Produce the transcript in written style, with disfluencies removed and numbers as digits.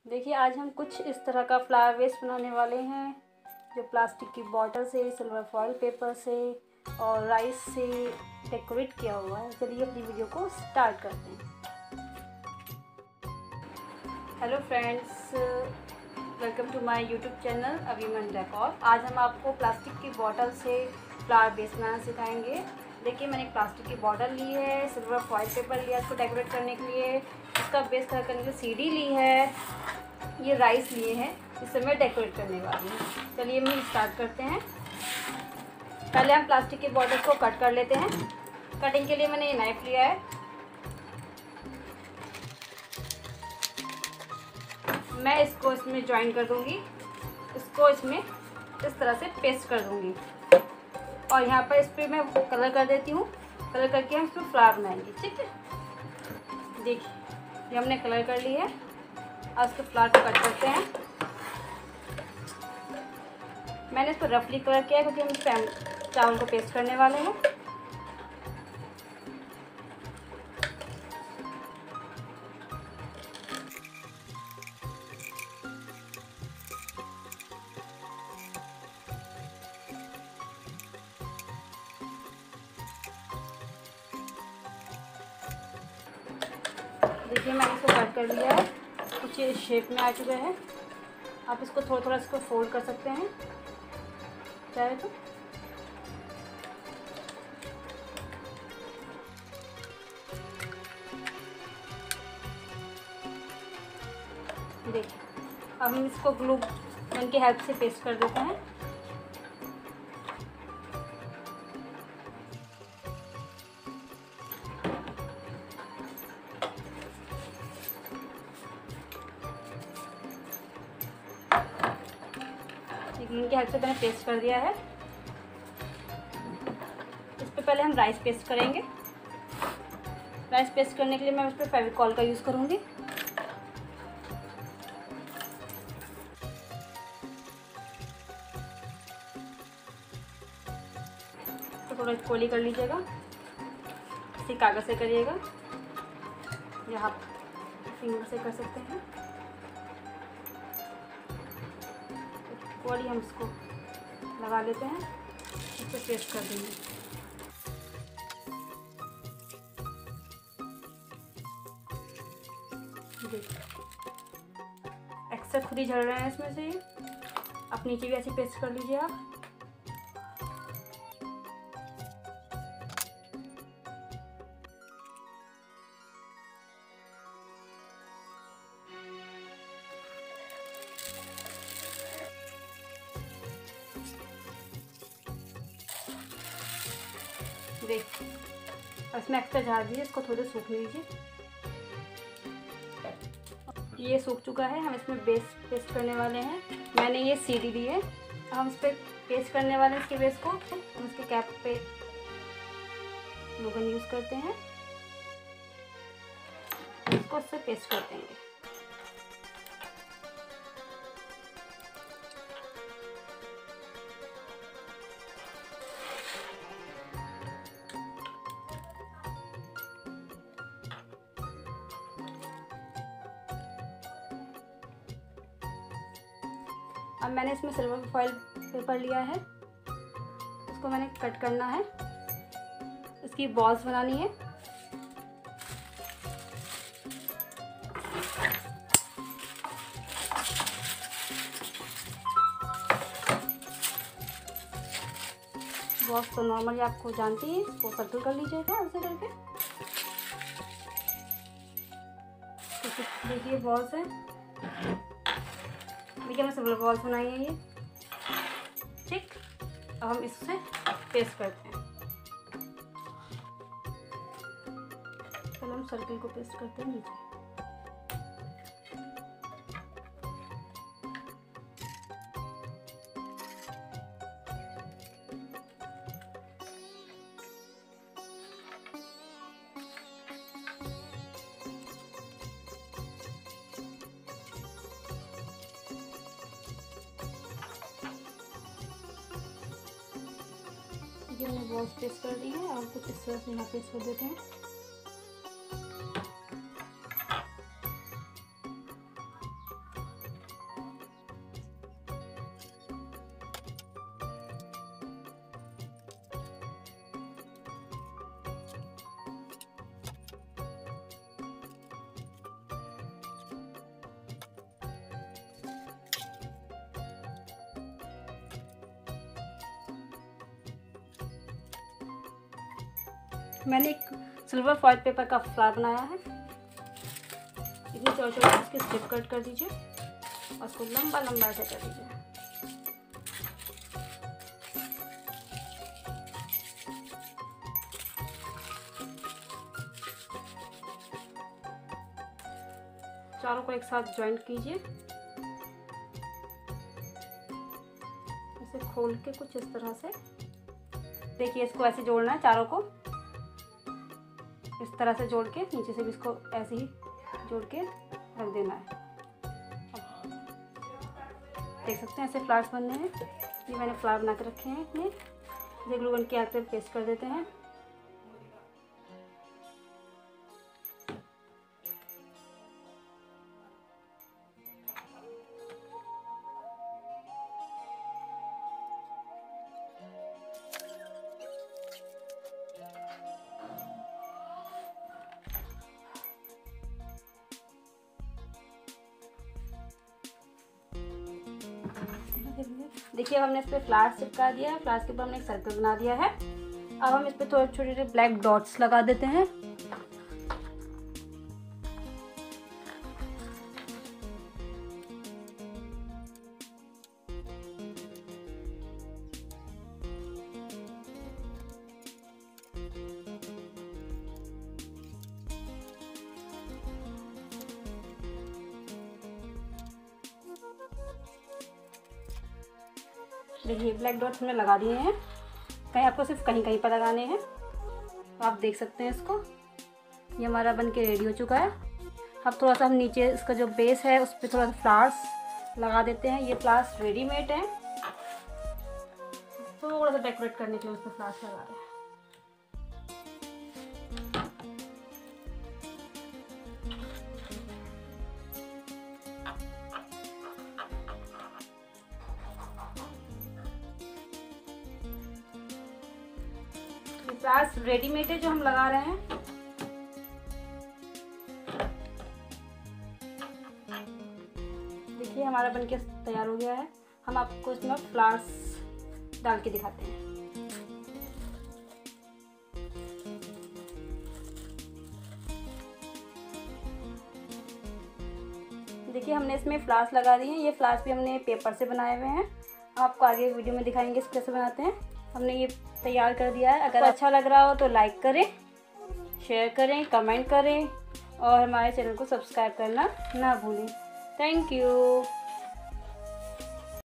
देखिए आज हम कुछ इस तरह का फ्लावर वेस्ट बनाने वाले हैं जो प्लास्टिक की बॉटल से, सिल्वर फॉइल पेपर से और राइस से डेकोरेट किया हुआ है। चलिए अपनी वीडियो को स्टार्ट करते हैं। Hello friends, welcome to my YouTube channel Aviman Decor. आज हम आपको प्लास्टिक की बॉटल से फ्लावर वेस्ट बनाना सिखाएंगे। देखिए मैंने एक प्लास्टिक की बॉटल ली है, सिल्वर फॉइल पेपर लिया इसको डेकोरेट करने के लिए, इसका बेस कलर करने के लिए सीडी ली है, ये राइस लिए हैं, इससे मैं डेकोरेट करने वाली हूँ। चलिए हम स्टार्ट करते हैं। पहले हम प्लास्टिक की बॉटल को कट कर लेते हैं। कटिंग के लिए मैंने ये नाइफ लिया है। मैं इसको इसमें ज्वाइन कर दूँगी, इसको इसमें इस तरह से पेस्ट कर दूँगी और यहाँ पर इस पर मैं कलर कर देती हूँ। कलर करके हम इसमें फ्लावर बनाएंगे, ठीक है। देखिए ये हमने कलर कर ली है। अब इसके फ्लावर को कट करते हैं। मैंने इस पर रफली कलर किया है क्योंकि हम इस पर चावल को पेस्ट करने वाले हैं। देखिए मैंने इसको कट कर लिया है, कुछ इस शेप में आ चुका है। आप इसको थोड़ा थोड़ा इसको फोल्ड कर सकते हैं चाहे तो। देखिए अब हम इसको ग्लू गन की हेल्प से पेस्ट कर देते हैं। ग्लू की हेल्प से मैंने पेस्ट कर दिया है। इस पर पहले हम राइस पेस्ट करेंगे। राइस पेस्ट करने के लिए मैं उस पर फेविकॉल का यूज़ करूँगी। तो थोड़ा कोली कर लीजिएगा, इसी कागज़ से करिएगा या आप फिंगर से कर सकते हैं। कोली हम इसको लगा लेते हैं, इसको पेस्ट कर देंगे। देखिए एक्स्ट्रा खुद ही झड़ रहे हैं इसमें से। आप नीचे भी ऐसे पेस्ट कर लीजिए आप। देखिए इसमें एक्स्ट्रा झाड़ दीजिए, इसको थोड़ा सूखने दीजिए। ये सूख चुका है, हम इसमें बेस पेस्ट करने वाले हैं। मैंने ये सीडी ली है, हम इस पर पेस्ट करने वाले हैं इसके बेस को। हम इसके कैप पे ग्लू गन यूज़ करते हैं, इसको इससे पेस्ट कर देंगे। अब मैंने इसमें सिल्वर फॉइल पेपर लिया है, उसको मैंने कट करना है, इसकी बॉल्स बनानी है। बॉल्स तो नॉर्मली आपको जानती है, इसको सर्कल कर लीजिएगा ऐसे करके। तो देखिए बॉल्स है, देखिए हमने सिल्वर बॉल्स बनाई है ये, ठीक। अब हम इससे पेस्ट करते हैं। पहले हम सर्कल को पेस्ट करते हैं नीचे। ये हमने बॉल्स पेस्ट कर दी है और कुछ इस तरह से यहाँ पेस्ट कर देते हैं। मैंने एक सिल्वर फॉइल पेपर का फ्लावर बनाया है। इतनी छोटे इसके स्ट्रिप कट कर दीजिए और उसको लंबा लंबा ऐसे कर दीजिए। चारों को एक साथ ज्वाइंट कीजिए, इसे खोल के कुछ इस तरह से। देखिए इसको ऐसे जोड़ना है, चारों को इस तरह से जोड़ के नीचे से भी इसको ऐसे ही जोड़ के रख देना है। देख सकते हैं ऐसे फ्लावर्स बनने हैं। ये मैंने फ्लावर बना के रखे हैं। इतने इसे ग्लू गन के हाथ पे पेस्ट कर देते हैं। देखिए अब हमने इस पर फ्लावर्स चिपका दिया है। फ्लावर्स के ऊपर हमने एक सर्कल बना दिया है। अब हम इस पर थोड़े छोटे छोटे ब्लैक डॉट्स लगा देते हैं। देखिए ब्लैक डॉट्स हमने लगा दिए हैं। कहीं आपको सिर्फ कहीं कहीं पर लगाने हैं, तो आप देख सकते हैं इसको। ये हमारा बन के रेडी हो चुका है। अब थोड़ा सा हम नीचे इसका जो बेस है उस पर थोड़ा सा फ्लावर्स लगा देते हैं। ये फ्लावर्स रेडीमेड हैं, थोड़ा सा डेकोरेट करने के लिए उस पर फ्लावर्स लगा रहे हैं। फ्लावर्स रेडीमेड है जो हम लगा रहे हैं। देखिए हमारा बनके तैयार हो गया है। हम आपको इसमें फ्लावर्स डाल के दिखाते हैं। देखिए हमने इसमें फ्लावर्स लगा दिए हैं। ये फ्लावर्स भी हमने पेपर से बनाए हुए हैं। आपको आगे वीडियो में दिखाएंगे इसको कैसे बनाते हैं। हमने ये तैयार कर दिया है। अगर अच्छा लग रहा हो तो लाइक करें, शेयर करें, कमेंट करें और हमारे चैनल को सब्सक्राइब करना ना भूलें। Thank you.